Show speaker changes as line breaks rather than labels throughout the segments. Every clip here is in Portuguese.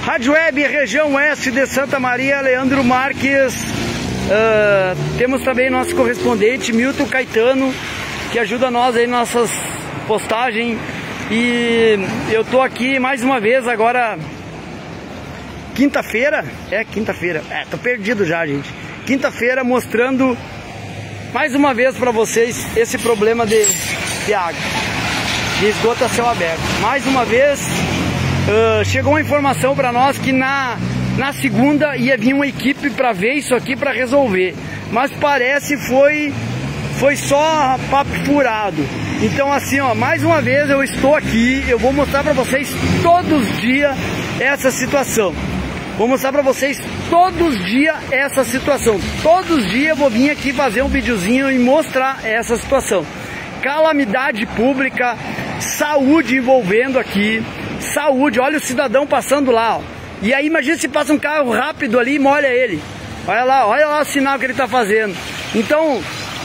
Rádio Web, região oeste de Santa Maria, Leandro Marques. Temos também nosso correspondente Milton Caetano, que ajuda nós aí nas nossas postagens. E eu tô aqui mais uma vez agora, quinta-feira, tô perdido já, gente. Quinta-feira, mostrando mais uma vez para vocês esse problema de água, de esgoto a céu aberto. Mais uma vez, chegou uma informação para nós que na segunda ia vir uma equipe para ver isso aqui, para resolver. Mas parece foi só papo furado. Então assim, ó, mais uma vez eu estou aqui, eu vou mostrar para vocês todos os dias essa situação. Vou mostrar para vocês todos os dias essa situação. Todos os dias eu vou vir aqui fazer um videozinho e mostrar essa situação. Calamidade pública, saúde envolvendo aqui, saúde. Olha o cidadão passando lá, ó. E aí imagina se passa um carro rápido ali e molha ele. Olha lá o sinal que ele está fazendo. Então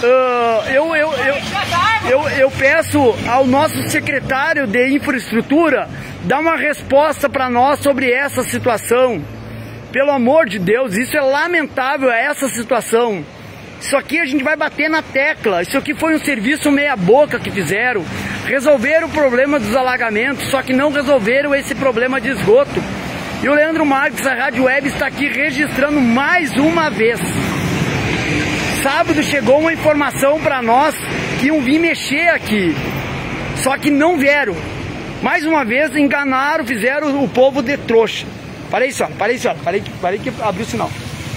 eu peço ao nosso secretário de infraestrutura dar uma resposta para nós sobre essa situação. Pelo amor de Deus, isso é lamentável, essa situação. Isso aqui a gente vai bater na tecla. Isso aqui foi um serviço meia boca que fizeram. Resolveram o problema dos alagamentos, só que não resolveram esse problema de esgoto. E o Leandro Marques, a Rádio Web, está aqui registrando mais uma vez. Sábado chegou uma informação para nós que iam vir mexer aqui, só que não vieram. Mais uma vez enganaram, fizeram o povo de trouxa. Parei que abriu o sinal.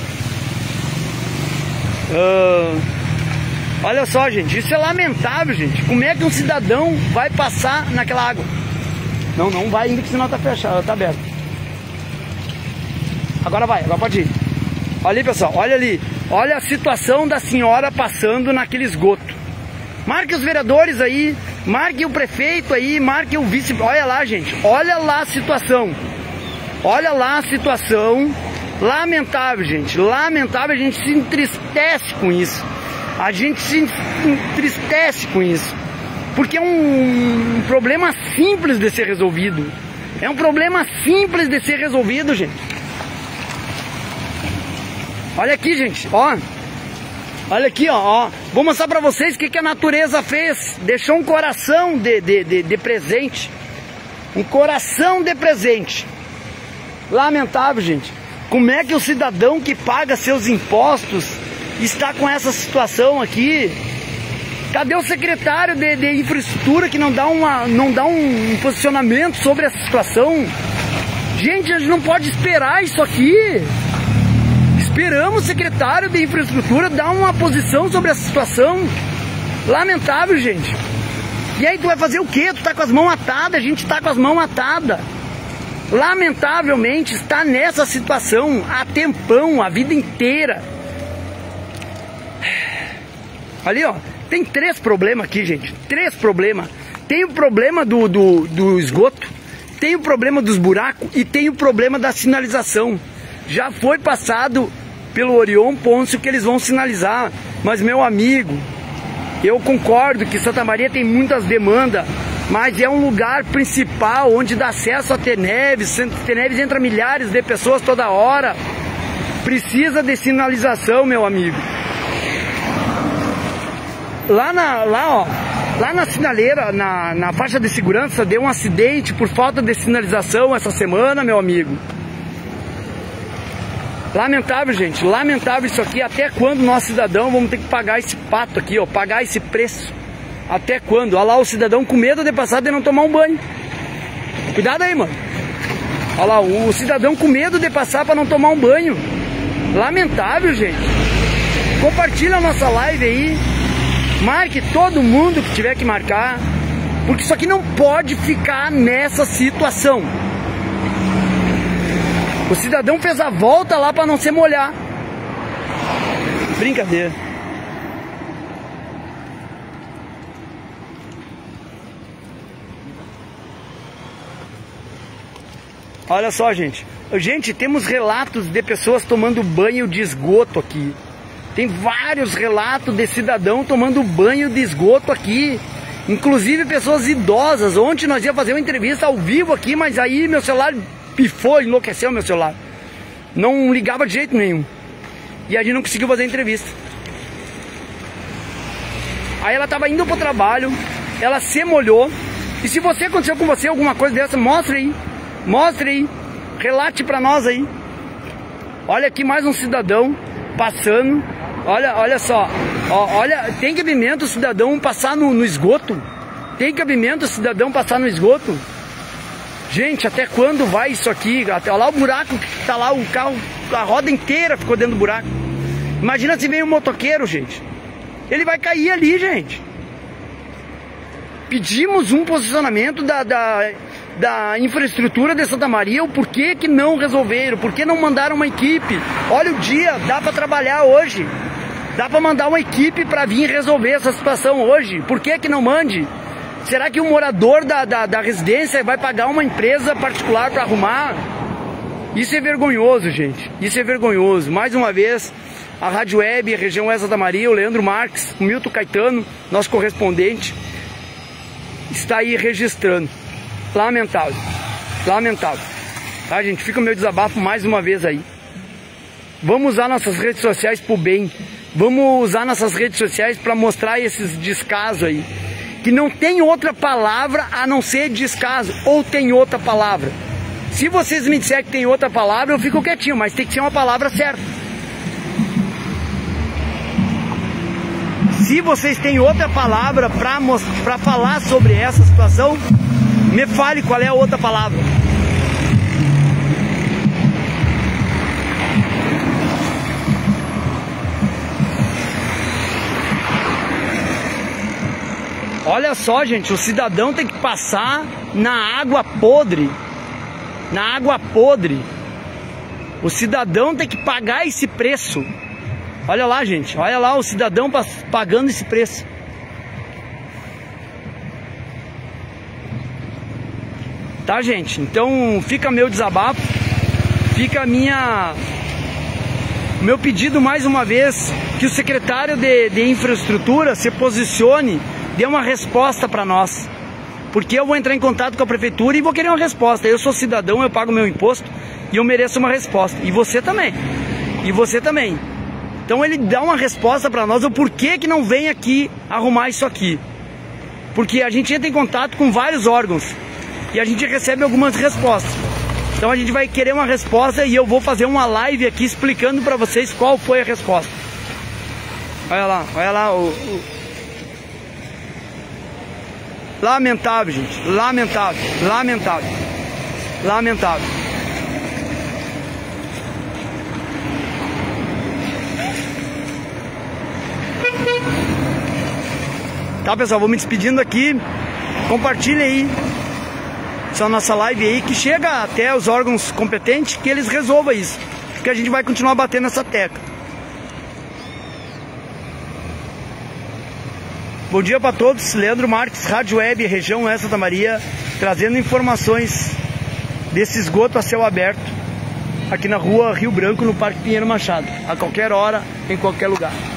Olha só, gente, isso é lamentável, gente. Como é que um cidadão vai passar naquela água? Não vai ainda que o sinal tá fechado, tá aberto. Agora pode ir. Olha ali, pessoal, olha ali. Olha a situação da senhora passando naquele esgoto. Marque os vereadores aí, marque o prefeito aí, marque o vice. Olha lá, gente, olha lá a situação. Olha lá a situação. Lamentável, gente, lamentável. A gente se entristece com isso. A gente se entristece com isso. Porque é um problema simples de ser resolvido. É um problema simples de ser resolvido, gente. Olha aqui, gente, ó. Olha aqui, ó. Vou mostrar pra vocês o que a natureza fez. Deixou um coração de presente. Um coração de presente. Lamentável, gente. Como é que o cidadão que paga seus impostos está com essa situação aqui? Cadê o secretário de infraestrutura que não dá um posicionamento sobre essa situação? Gente, a gente não pode esperar isso aqui. Esperamos o secretário de infraestrutura dar uma posição sobre essa situação. Lamentável, gente. E aí tu vai fazer o quê? Tu tá com as mãos atadas, a gente tá com as mãos atadas. Lamentavelmente está nessa situação há tempão, a vida inteira. Ali, ó, tem 3 problemas aqui, gente. 3 problemas. Tem o problema do esgoto, tem o problema dos buracos e tem o problema da sinalização. Já foi passado pelo Orion Pôncio que eles vão sinalizar. Mas, meu amigo, eu concordo que Santa Maria tem muitas demandas, mas é um lugar principal onde dá acesso a Teneves. Teneves entra milhares de pessoas toda hora. Precisa de sinalização, meu amigo. Lá na sinaleira, na faixa de segurança, deu um acidente por falta de sinalização essa semana, meu amigo. Lamentável, gente, lamentável isso aqui. Até quando nós cidadãos vamos ter que pagar esse pato aqui, ó, pagar esse preço? Até quando? Olha lá o cidadão com medo de passar de não tomar um banho. Cuidado aí, mano. Olha lá, o cidadão com medo de passar para não tomar um banho. Lamentável, gente. Compartilha a nossa live aí. Marque todo mundo que tiver que marcar, porque isso aqui não pode ficar nessa situação. O cidadão fez a volta lá para não se molhar. Brincadeira. Olha só, gente. Gente, temos relatos de pessoas tomando banho de esgoto aqui. Tem vários relatos de cidadão tomando banho de esgoto aqui. Inclusive pessoas idosas. Ontem nós ia fazer uma entrevista ao vivo aqui, mas aí meu celular pifou, enlouqueceu meu celular. Não ligava de jeito nenhum. E a gente não conseguiu fazer entrevista. Aí ela tava indo pro trabalho, ela se molhou. E se você aconteceu com você alguma coisa dessa, mostre aí. Mostre aí. Relate pra nós aí. Olha aqui mais um cidadão passando. Olha só. Olha, tem cabimento o cidadão passar no esgoto? Tem cabimento o cidadão passar no esgoto? Gente, até quando vai isso aqui? Até lá o buraco que tá lá, o carro, a roda inteira ficou dentro do buraco. Imagina se vem um motoqueiro, gente. Ele vai cair ali, gente. Pedimos um posicionamento da infraestrutura de Santa Maria, o porquê que não resolveram, por que não mandaram uma equipe? Olha o dia, dá para trabalhar hoje. Dá para mandar uma equipe para vir resolver essa situação hoje. Por que que não mande? Será que o morador da residência vai pagar uma empresa particular para arrumar? Isso é vergonhoso, gente. Isso é vergonhoso. Mais uma vez, a Rádio Web, a região Oeste Santa Maria, o Leandro Marques, o Milton Caetano, nosso correspondente, está aí registrando. Lamentável. Lamentável. Tá, gente? Fica o meu desabafo mais uma vez aí. Vamos usar nossas redes sociais pro bem. Vamos usar nossas redes sociais para mostrar esses descasos aí. Que não tem outra palavra a não ser descaso. Ou tem outra palavra. Se vocês me disserem que tem outra palavra, eu fico quietinho. Mas tem que ser uma palavra certa. Se vocês têm outra palavra para falar sobre essa situação, me fale qual é a outra palavra. Olha só, gente, o cidadão tem que passar na água podre. Na água podre. O cidadão tem que pagar esse preço. Olha lá, gente, olha lá o cidadão pagando esse preço. Tá, gente? Então fica meu desabafo, fica meu pedido mais uma vez, que o secretário de infraestrutura se posicione, dê uma resposta para nós. Porque eu vou entrar em contato com a prefeitura e vou querer uma resposta. Eu sou cidadão, eu pago meu imposto e eu mereço uma resposta. E você também. E você também. Então ele dá uma resposta para nós, o porquê que não vem aqui arrumar isso aqui. Porque a gente entra em contato com vários órgãos e a gente recebe algumas respostas. Então a gente vai querer uma resposta e eu vou fazer uma live aqui explicando para vocês qual foi a resposta. Olha lá lamentável, gente, lamentável, lamentável, lamentável. Tá, pessoal, vou me despedindo aqui. Compartilhe aí essa nossa live aí, que chega até os órgãos competentes, que eles resolvam isso, porque a gente vai continuar batendo essa tecla. Bom dia para todos, Leandro Marques, Rádio Web, região Oeste Santa Maria, trazendo informações desse esgoto a céu aberto, aqui na rua Rio Branco, no Parque Pinheiro Machado, a qualquer hora, em qualquer lugar.